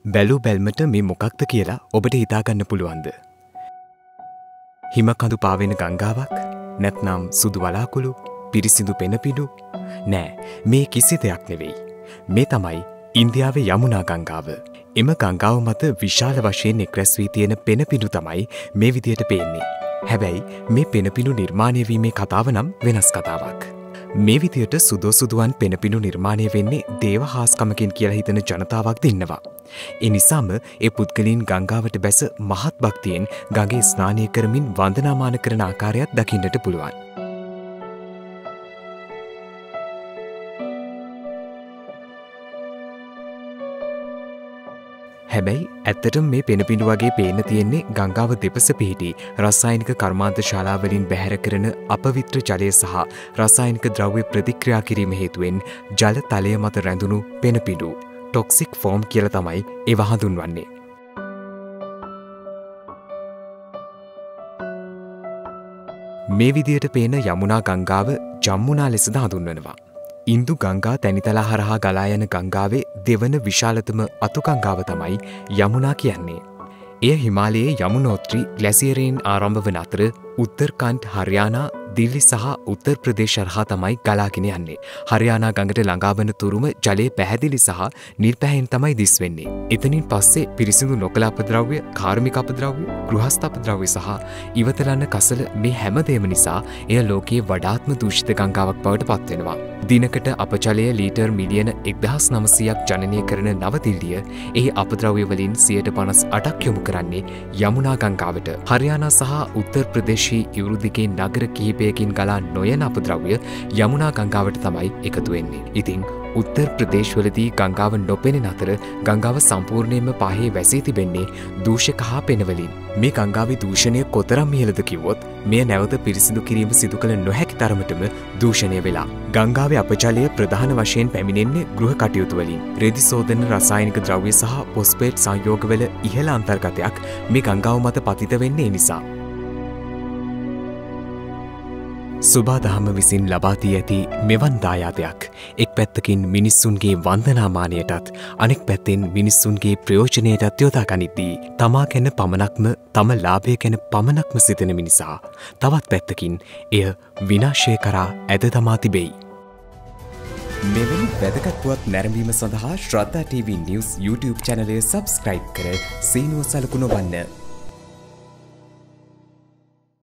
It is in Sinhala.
බැලූ බැල්මට මේ මොකක්ද කියලා ඔබට හිතාගන්න පුළුවන්ද? හිමකඳු පාවෙන ගංගාවක්? නැත්නම් සුදු වලාකුළු, පිරිසිදු පෙනපිඬු? නෑ, මේ කිසි දෙයක් නෙවෙයි. මේ තමයි ඉන්දියාවේ යමුනා ගංගාව. එම ගංගාව මත විශාල වශයෙන් එක්රැස් වී තියෙන පෙනපිඬු තමයි මේ විදියට පේන්නේ. හැබැයි මේ පෙනපිඬු නිර්මාණය වීමේ කතාව නම් වෙනස් කතාවක්. මේ විදියට සුදෝසුදුවන් පෙනපිඬු නිර්මාණය වෙන්නේ දේව හාස්කමකින් කියලා හිතන ජනතාවක් ඉන්නවා. ඒ නිසාම ඒ පුද්ගලයන් ගංගාවට බැස මහත් භක්තියෙන් ගඟේ ස්නානය කරමින් වන්දනාමාන කරන ආකාරයක් දකින්නට පුළුවන්. හැබැයි ඇත්තටම මේ පෙනපිඬු වගේ පේන්න තියෙන්නේ ගංගාව දෙපස පිහිටි රසායනික කර්මාන්ත ශාලාවලින් බැහැර කරන අපවිත්‍ර ජලය සහ රසායනික ද්‍රව්‍ය ප්‍රතික්‍රියා කිරීම හේතුවෙන් ජල තලය මත රැඳුණු පෙනපිඬු ටොක්සික් ෆෝම් කියලා තමයි ඒවා හඳුන්වන්නේ. මේ විදියට පේන යමුනා ගංගාව ජම්මුනා ලෙසද හඳුන්වනවා. ඉන්දු ගංගා තැනිතලා හරහා ගලා යන ගංගාවේ දෙවන විශාලතම අතුගංගාව තමයි යමුනා කියන්නේ. එය හිමාලයේ යමුනෝත්‍රි ග්ලැසියරයෙන් ආරම්භ වන අතර උත්තර්කන්ඩ් හරියානා දිල්ලි සහ උත්තර ප්‍රදේශ හරහා තමයි ගලාගෙන යන්නේ. හරියානා ගඟට ළඟා වන තුරුම ජලය පැහැදිලි සහ නිල් පැහැයෙන් තමයි දිස් වෙන්නේ. එතනින් පස්සේ පිරිසිදු නොකළ අපද්‍රව්‍ය, කාර්මික අපද්‍රව්‍ය, ගෘහස්ථ අපද්‍රව්‍ය සහ ඉවතලන්න කසල මේ හැමදේම නිසා එය ලෝකයේ වඩාත්ම දූෂිත ගංගාවක් බවට පත් වෙනවා. දිනකට අපජලය ලීටර් මිලියන 1900ක් ජනනය කරන නවදිල්ලිය එහි අපද්‍රව්‍ය වලින් 58% යොමු කරන්නේ යමුනා ගංගාවට. හරියානා සහ උත්තර ප්‍රදේශයේ ඉවුරු දිගේ නගර කිහිපයකින් ගලා නොයන අපද්‍රව්‍ය යමුනා ගංගාවට තමයි එකතු වෙන්නේ. ඉතින් උත්තර ප්‍රදේශවලදී ගංගාව නොපෙනෙන අතර ගංගාව සම්පූර්ණයෙන්ම පහේ වැසී තිබෙන්නේ දූෂක හා පෙනවලින්. මේ ගංගාවේ දූෂණය කොතරම් ඉහළද කිව්වොත් මෙය නැවත පිරිසිදු කිරීම සිදු කළ නොහැකි තරමටම දූෂණය වෙලා. ගංගාවේ අපජලය ප්‍රධාන වශයෙන් පැමිණෙන්නේ ගෘහ කටයුතු වලින්. රෙදි සෝදන රසායනික ද්‍රව්‍ය සහ පොස්පේට් සංයෝගවල ඉහළ අන්තර්ගතයක් මේ ගංගාව මත පතිත වෙන්නේ නිසා. සුබාදහම විසින් ලබාදී ඇති මෙවන් දායාදයක් එක් පැත්තකින් මිනිස්සුන්ගේ වන්දනාමානයටත් අනෙක් පැත්තෙන් මිනිස්සුන්ගේ ප්‍රයෝජනයටත් යොදා ගනිද්දී තමා ගැන පමණක්ම තම ලාභය ගැන පමණක්ම සිතන මිනිසා තවත් පැත්තකින් එය විනාශය කරා ඇද තමා තිබෙයි. මෙවැනි වැදගත් පුවත් නැරඹීම සඳහා ශ්‍රද්ධා TV News YouTube channel එක subscribe කර සීනුව සලකුණ වන්න.